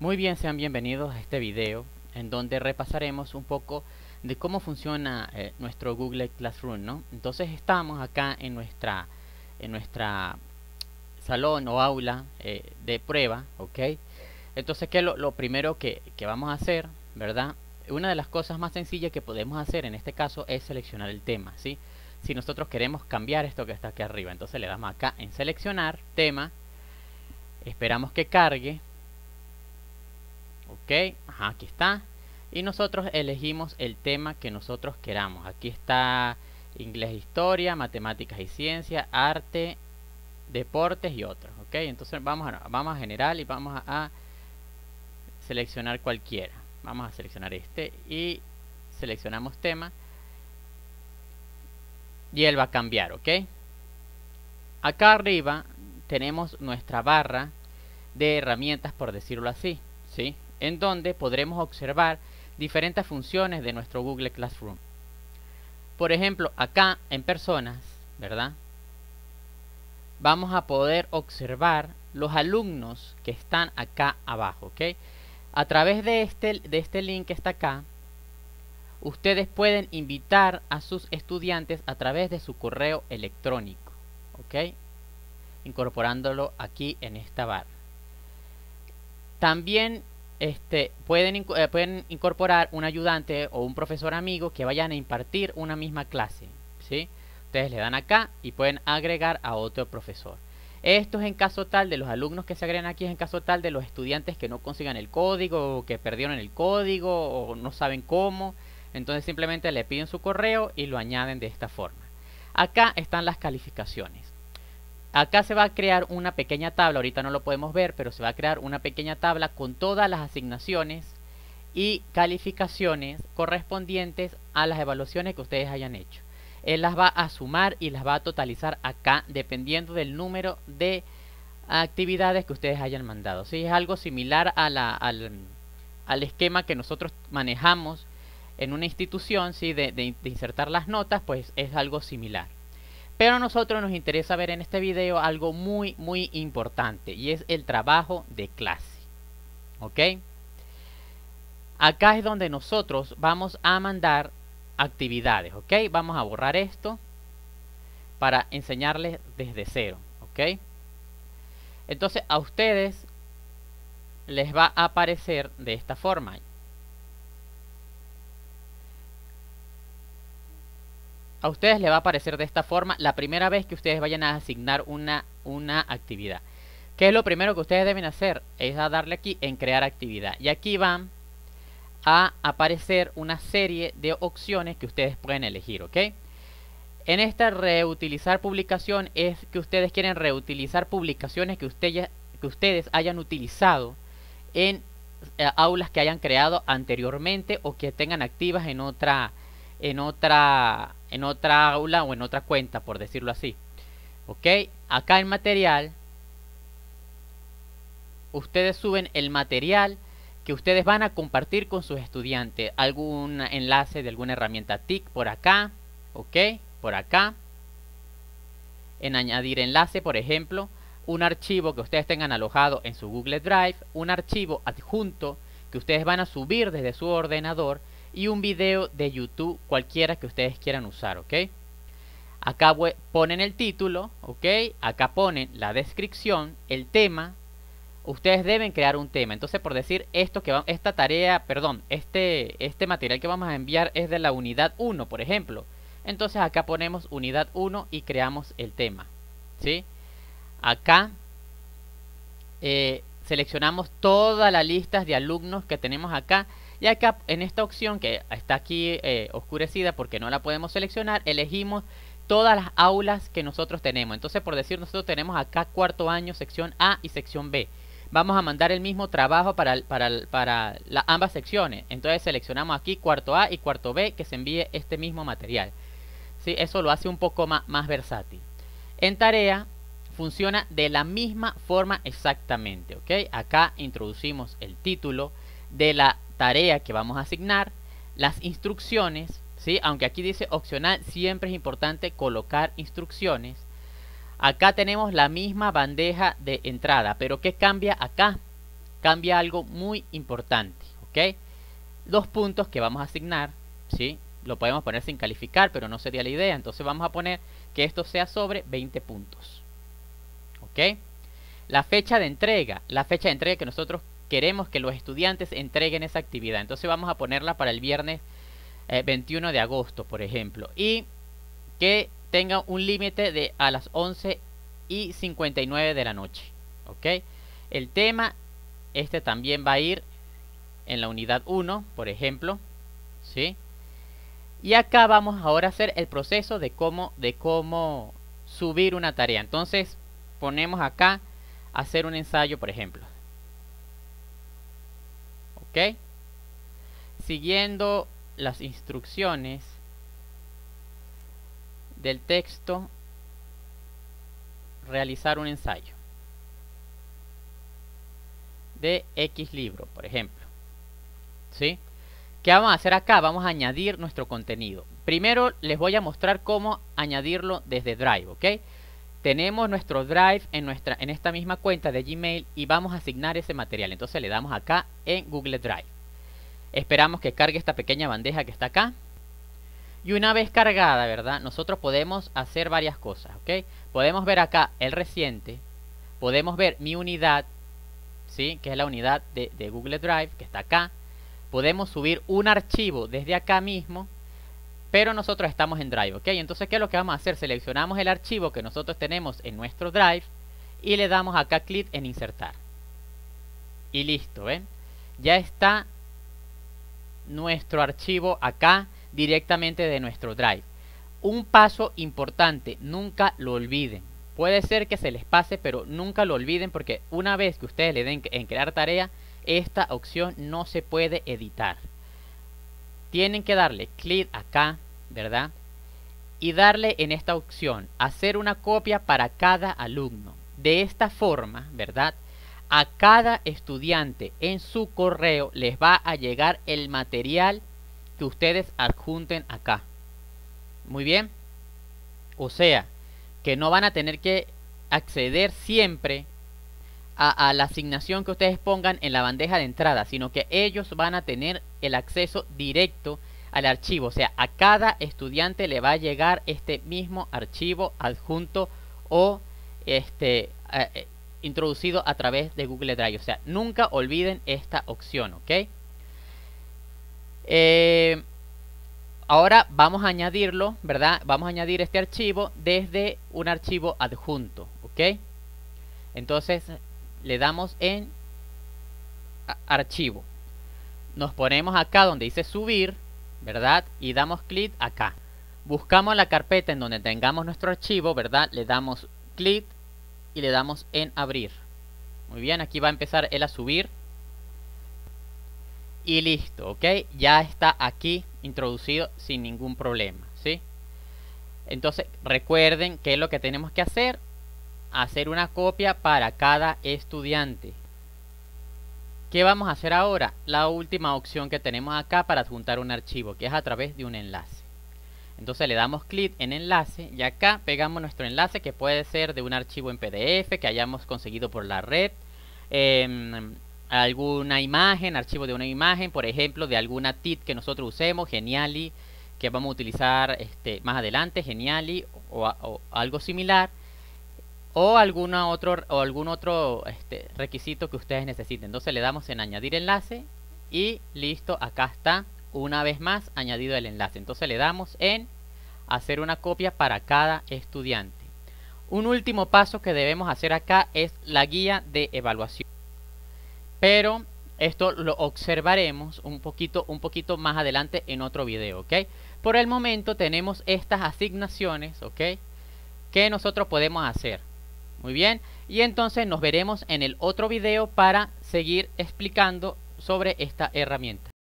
Muy bien, sean bienvenidos a este video en donde repasaremos un poco de cómo funciona nuestro Google Classroom, ¿no? Entonces estamos acá en nuestra salón o aula de prueba, ¿ok? Entonces, ¿qué es lo primero que vamos a hacer, verdad? Una de las cosas más sencillas que podemos hacer en este caso es seleccionar el tema, ¿sí? Si nosotros queremos cambiar esto que está aquí arriba, entonces le damos acá en seleccionar tema, esperamos que cargue. Ok, ajá, aquí está. Y nosotros elegimos el tema que nosotros queramos. Aquí está inglés, historia, matemáticas y ciencia, arte, deportes y otros. Ok, entonces vamos a general y vamos a seleccionar cualquiera. Vamos a seleccionar este y seleccionamos tema. Y él va a cambiar, ok. Acá arriba tenemos nuestra barra de herramientas, por decirlo así, ¿sí? En donde podremos observar diferentes funciones de nuestro Google Classroom. Por ejemplo, acá en personas, ¿verdad? Vamos a poder observar los alumnos que están acá abajo, ¿ok? A través de este link que está acá, ustedes pueden invitar a sus estudiantes a través de su correo electrónico, ¿ok? Incorporándolo aquí en esta barra. También pueden incorporar un ayudante o un profesor amigo que vayan a impartir una misma clase, ¿sí? Ustedes le dan acá y pueden agregar a otro profesor. Esto es en caso tal de los alumnos que se agregan aquí, es en caso tal de los estudiantes que no consigan el código, o que perdieron el código, o no saben cómo. Entonces simplemente le piden su correo y lo añaden de esta forma. Acá están las calificaciones. Acá se va a crear una pequeña tabla, ahorita no lo podemos ver, pero se va a crear una pequeña tabla con todas las asignaciones y calificaciones correspondientes a las evaluaciones que ustedes hayan hecho. Él las va a sumar y las va a totalizar acá dependiendo del número de actividades que ustedes hayan mandado. ¿Sí? Es algo similar a al esquema que nosotros manejamos en una institución, ¿sí? de insertar las notas, pues es algo similar. Pero a nosotros nos interesa ver en este video algo muy importante, y es el trabajo de clase. ¿Ok? Acá es donde nosotros vamos a mandar actividades. ¿Ok? Vamos a borrar esto para enseñarles desde cero. ¿Ok? Entonces a ustedes les va a aparecer de esta forma. A ustedes les va a aparecer de esta forma la primera vez que ustedes vayan a asignar una actividad. ¿Qué es lo primero que ustedes deben hacer? Es a darle aquí en crear actividad. Y aquí van a aparecer una serie de opciones que ustedes pueden elegir, ¿ok? En esta reutilizar publicación es que ustedes quieren reutilizar publicaciones que ustedes hayan utilizado en aulas que hayan creado anteriormente o que tengan activas en otra aula o en otra cuenta, por decirlo así. Ok, acá en material ustedes suben el material que ustedes van a compartir con sus estudiantes, algún enlace de alguna herramienta TIC por acá, ok, por acá, en añadir enlace, por ejemplo, un archivo que ustedes tengan alojado en su Google Drive, un archivo adjunto que ustedes van a subir desde su ordenador, y un video de YouTube cualquiera que ustedes quieran usar, ¿ok? Acá ponen el título, ¿ok? Acá ponen la descripción, el tema. Ustedes deben crear un tema. Entonces, por decir este material que vamos a enviar es de la unidad 1, por ejemplo. Entonces acá ponemos unidad 1 y creamos el tema, ¿sí? Acá seleccionamos todas las listas de alumnos que tenemos acá. Y acá en esta opción que está aquí oscurecida porque no la podemos seleccionar, elegimos todas las aulas que nosotros tenemos. Entonces, por decir, nosotros tenemos acá cuarto año, sección A y sección B. Vamos a mandar el mismo trabajo para ambas secciones. Entonces seleccionamos aquí cuarto A y cuarto B, que se envíe este mismo material. ¿Sí? Eso lo hace un poco más versátil. En tarea funciona de la misma forma exactamente, ¿ok? Acá introducimos el título de la tarea que vamos a asignar, las instrucciones, ¿sí? Aunque aquí dice opcional, siempre es importante colocar instrucciones. Acá tenemos la misma bandeja de entrada, pero ¿qué cambia acá? cambia algo muy importante, ¿ok? 2 puntos que vamos a asignar, ¿sí? Lo podemos poner sin calificar, pero no sería la idea. Entonces vamos a poner que esto sea sobre 20 puntos, ¿ok? La fecha de entrega que nosotros queremos que los estudiantes entreguen esa actividad. Entonces vamos a ponerla para el viernes 21 de agosto, por ejemplo. Y que tenga un límite de a las 11:59 de la noche, ¿ok? El tema, también va a ir en la unidad 1, por ejemplo, ¿sí? Y acá vamos ahora a hacer el proceso de cómo subir una tarea. Entonces ponemos acá hacer un ensayo, por ejemplo, ¿ok? Siguiendo las instrucciones del texto, realizar un ensayo de X libro, por ejemplo, ¿sí? ¿Qué vamos a hacer acá? Vamos a añadir nuestro contenido. Primero les voy a mostrar cómo añadirlo desde Drive, ¿ok? Tenemos nuestro Drive en esta misma cuenta de Gmail y vamos a asignar ese material. Entonces le damos acá en Google Drive. Esperamos que cargue esta pequeña bandeja que está acá. Y una vez cargada, ¿verdad? Nosotros podemos hacer varias cosas, ¿ok? Podemos ver acá el reciente. Podemos ver mi unidad, ¿sí? Que es la unidad de Google Drive, que está acá. Podemos subir un archivo desde acá mismo, pero nosotros estamos en Drive, ¿ok? Entonces, ¿qué es lo que vamos a hacer? Seleccionamos el archivo que nosotros tenemos en nuestro Drive y le damos acá clic en insertar. Y listo, ¿ven? Ya está nuestro archivo acá directamente de nuestro Drive. Un paso importante, nunca lo olviden. Puede ser que se les pase, pero nunca lo olviden porque una vez que ustedes le den en crear tarea, esta opción no se puede editar. Tienen que darle clic acá, ¿verdad? Y darle en esta opción, hacer una copia para cada alumno. De esta forma, ¿verdad? A cada estudiante en su correo les va a llegar el material que ustedes adjunten acá. Muy bien. O sea, que no van a tener que acceder siempre a la asignación que ustedes pongan en la bandeja de entrada, sino que ellos van a tener el acceso directo al archivo. O sea, a cada estudiante le va a llegar este mismo archivo adjunto o introducido a través de Google Drive. O sea, nunca olviden esta opción, ¿ok? Ahora vamos a añadirlo, ¿verdad? Vamos a añadir este archivo desde un archivo adjunto, ¿ok? Entonces le damos en archivo. Nos ponemos acá donde dice subir, ¿verdad? Y damos clic acá. Buscamos la carpeta en donde tengamos nuestro archivo, ¿verdad? Le damos clic y le damos en abrir. Muy bien, aquí va a empezar él a subir. Y listo, ¿ok? Ya está aquí introducido sin ningún problema, ¿sí? Entonces recuerden qué es lo que tenemos que hacer. Hacer una copia para cada estudiante. ¿Qué vamos a hacer ahora? La última opción que tenemos acá para adjuntar un archivo, que es a través de un enlace. Entonces le damos clic en enlace y acá pegamos nuestro enlace, que puede ser de un archivo en PDF que hayamos conseguido por la red, alguna imagen, archivo de una imagen, por ejemplo, de alguna TIT que nosotros usemos, Geniali, que vamos a utilizar más adelante, Geniali o algo similar. O algún otro requisito que ustedes necesiten. Entonces le damos en añadir enlace y listo, acá está una vez más añadido el enlace. Entonces le damos en hacer una copia para cada estudiante. Un último paso que debemos hacer acá es la guía de evaluación, pero esto lo observaremos un poquito más adelante en otro video, ¿ok? Por el momento tenemos estas asignaciones, ¿ok? Que nosotros podemos hacer. Muy bien, y entonces nos veremos en el otro video para seguir explicando sobre esta herramienta.